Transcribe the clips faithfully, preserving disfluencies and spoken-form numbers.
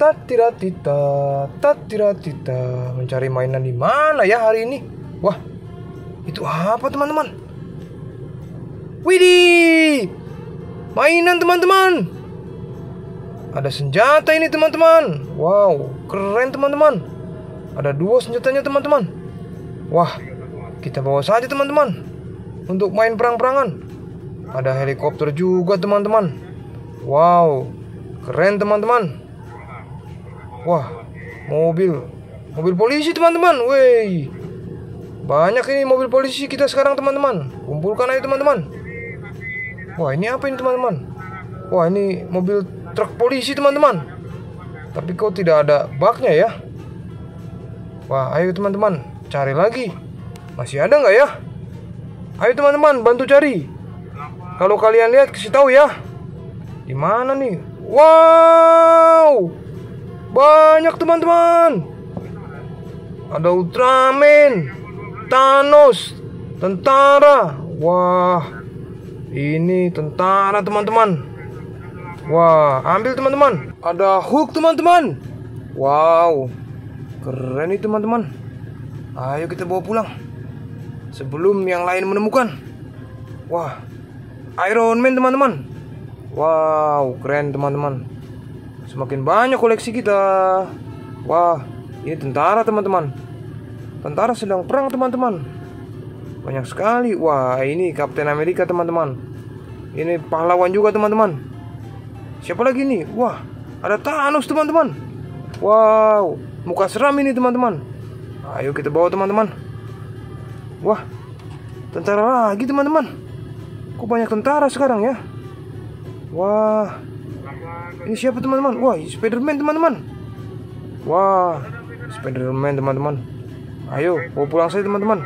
tatiratita, tatiratita. Mencari mainan di mana ya hari ini? Wah, itu apa teman-teman? Widih, mainan teman-teman. Ada senjata ini teman-teman. Wow, keren teman-teman. Ada dua senjatanya teman-teman. Wah, kita bawa saja teman-teman untuk main perang-perangan. Ada helikopter juga teman-teman. Wow, keren teman-teman. Wah, mobil Mobil polisi teman-teman. Wey, banyak ini mobil polisi kita sekarang teman-teman. Kumpulkan aja teman-teman. Wah, ini apa ini teman-teman? Wah, ini mobil truk polisi teman-teman. Tapi kok tidak ada baknya ya? Wah, ayo teman-teman, cari lagi. Masih ada nggak ya? Ayo teman-teman, bantu cari. Kalau kalian lihat kasih tahu ya. Di mana nih? Wow, banyak teman-teman. Ada Ultraman, Thanos, tentara. Wah, ini tentara teman-teman. Wah, ambil teman-teman. Ada Hulk teman-teman. Wow, keren ini teman-teman. Ayo kita bawa pulang sebelum yang lain menemukan. Wah, Iron Man teman-teman. Wow, keren teman-teman. Semakin banyak koleksi kita. Wah, ini tentara teman-teman. Tentara sedang perang teman-teman. Banyak sekali. Wah, ini Kapten Amerika teman-teman. Ini pahlawan juga teman-teman. Siapa lagi nih? Wah, ada Thanos teman-teman. Wow, muka seram ini teman-teman. Ayo kita bawa teman-teman. Wah, tentara lagi teman-teman. Kok banyak tentara sekarang ya? Wah, ini siapa teman-teman? Wah, Spiderman teman-teman. Wah, Spiderman teman-teman. Ayo bawa pulang saja teman-teman.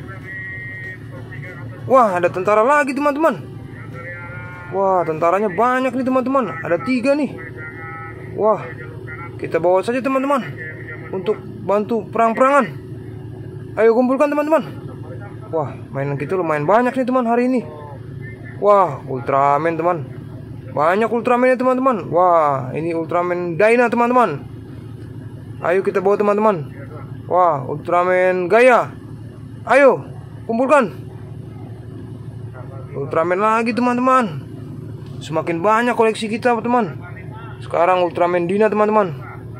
Wah, ada tentara lagi teman-teman. Wah, tentaranya banyak nih teman-teman. Ada tiga nih. Wah, kita bawa saja teman-teman untuk bantu perang-perangan. Ayo kumpulkan teman-teman. Wah, mainan kita lumayan banyak nih teman hari ini. Wah, Ultraman teman. Banyak Ultraman ya teman-teman. Wah, ini Ultraman Dyna teman-teman. Ayo kita bawa teman-teman. Wah, Ultraman Gaia. Ayo kumpulkan. Ultraman lagi teman-teman. Semakin banyak koleksi kita teman. Sekarang Ultraman Dyna teman-teman.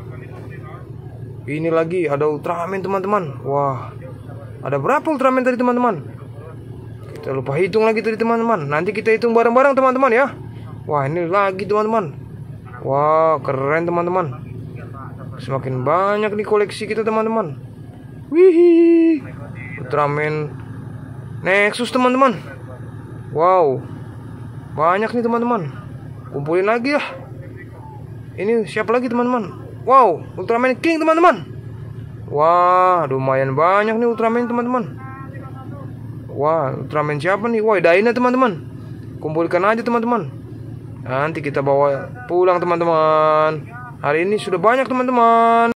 Ini lagi ada Ultraman teman-teman. Wah, ada berapa Ultraman tadi teman-teman? Kita lupa hitung lagi tadi teman-teman. Nanti kita hitung bareng-bareng teman-teman ya. Wah, ini lagi teman-teman. Wah, keren teman-teman. Semakin banyak nih koleksi kita teman-teman. Wih, Ultraman Nexus teman-teman. Wow, banyak nih teman-teman. Kumpulin lagi ya. Ini siapa lagi teman-teman? Wow, Ultraman King teman-teman. Wah, lumayan banyak nih Ultraman teman-teman. Wah, Ultraman siapa nih? Wah, Dyna teman-teman. Kumpulkan aja teman-teman. Nanti kita bawa pulang teman-teman. Hari ini sudah banyak teman-teman.